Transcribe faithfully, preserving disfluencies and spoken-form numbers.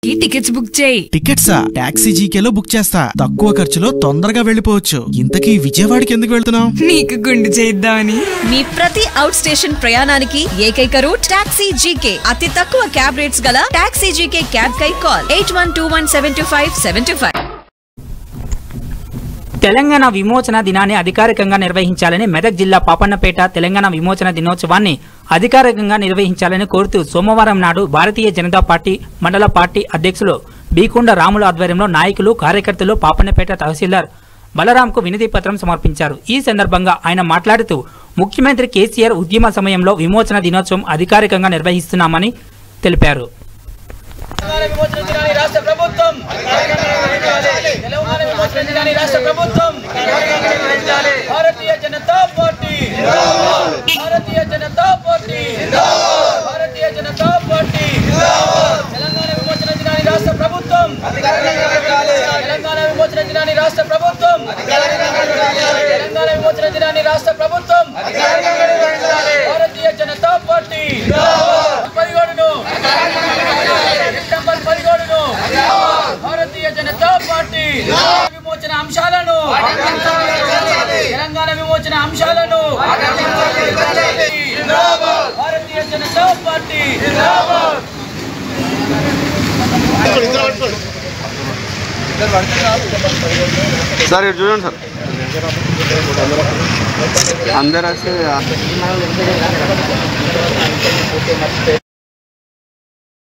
ఈ tickets book చేయి. టికెట్సా? Taxi జీకేలో book చేస్తా. తక్కువ ఖర్చులో తొందరగా వెళ్ళిపోవచ్చు. ఇంతకీ విజయవాడకి ఎందుకు వెళ్తున్నావు? నీకు గుండు చేద్దామని. మీ ప్రతి అవుట్ స్టేషన్ ప్రయాణానికి ఏకైక రూట్ టాక్సీ జీకే. అతి తక్కువ క్యాబ్ రేట్స్ గల టాక్సీ జీకే క్యాబ్ కై call eight one two one seven two five seven two five. Telangana విమోచన దినాన్ని అధికారికంగా నిర్వహించాలని మెదక్ జిల్లా పాపన్నపేట తెలంగాణ విమోచన దినోత్సవాన్ని అధికారికంగా నిర్వహించాలని కోరుతూ సోమవారం నాడు భారతీయ జనతా పార్టీ మండల పార్టీ అధ్యక్షులు బీకొండ రాముల ఆధ్వర్యంలో నాయకులు కార్యకర్తలు పాపన్నపేట తహసీల్దార్ బలరాంకు వినతి పత్రం సమర్పించారు. ఈ సందర్భంగా ఆయన మాట్లాడుతూ ముఖ్యమంత్రి కేసీఆర్ ఉద్యమ సమయంలో విమోచన దినోత్సవం అధికారికంగా నిర్వహిస్తున్నామని తెలిపారు. Bharatiya Janata party Bharatiya Janata party Bharatiya Janata party Telangana విమోచన దినాన్ని రాష్ట్ర ప్రభుత్వం తెలంగాణ విమోచన దినాన్ని రాష్ట్ర ప్రభుత్వం తెలంగాణ విమోచన దినాన్ని రాష్ట్ర ప్రభుత్వం భారతీయ జనతా పార్టీ పదిహేడును సెప్టెంబర్ పదిహేడును భారతీయ జనతా పార్టీ విమోచన అంశాలను తెలంగాణ విమోచన అంశాలను భారతీయ జనతా పార్టీ సార్ ఇటు చూడండి సార్ అందరూ